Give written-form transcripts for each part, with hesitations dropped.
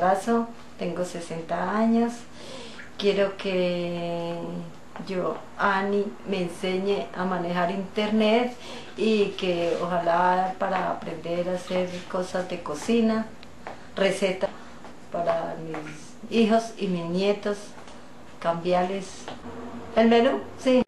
embarazo, tengo 60 años, quiero que Ani, me enseñe a manejar internet y que ojalá para aprender a hacer cosas de cocina, recetas para mis hijos y mis nietos, cambiarles el menú, sí.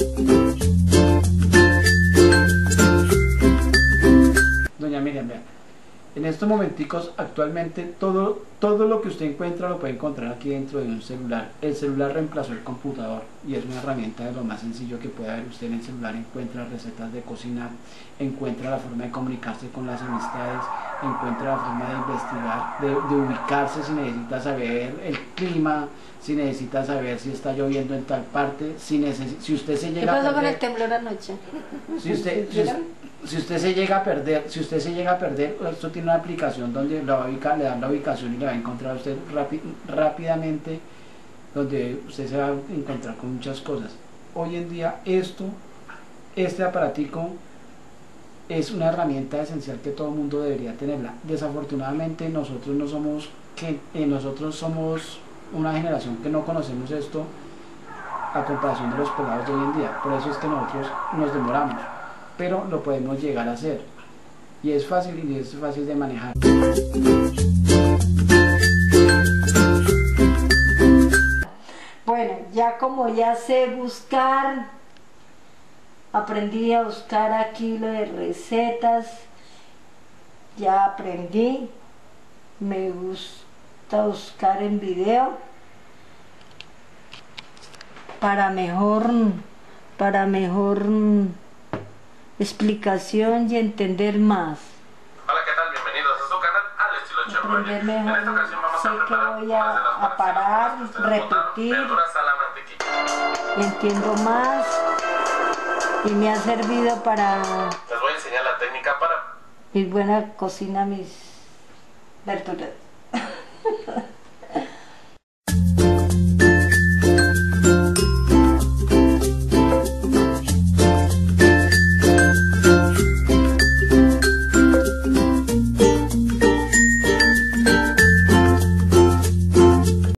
Doña Miriam, vea, en estos momenticos actualmente todo lo que usted encuentra lo puede encontrar aquí dentro de un celular. El celular reemplazó el computador y es una herramienta de lo más sencillo que puede haber. Usted en el celular encuentra recetas de cocina, encuentra la forma de comunicarse con las amistades, encuentra la forma de investigar, de ubicarse si necesita saber el clima, si necesita saber si está lloviendo en tal parte, si usted se llega a perder. ¿Qué pasó con el temblor anoche? Si usted se llega a perder, esto tiene una aplicación donde le dan la ubicación y le va a encontrar a usted rápidamente, donde usted se va a encontrar con muchas cosas. Hoy en día este aparatico es una herramienta esencial que todo el mundo debería tenerla. Desafortunadamente nosotros somos una generación que no conocemos esto a comparación de los pelados de hoy en día. Por eso es que nosotros nos demoramos, pero lo podemos llegar a hacer y es fácil de manejar. Bueno, como ya sé buscar, aprendí a buscar aquí lo de recetas, ya aprendí, me gusta buscar en video para mejor explicación y entender más. Hola, ¿qué tal? Bienvenidos a su canal Al Estilo Chef Roger. Mejor, En esta ocasión vamos a preparar voy a parar, repetir, verduras a la mantequilla. entiendo más y me ha servido para Les voy a enseñar la técnica para mi buena cocina, mis verduras.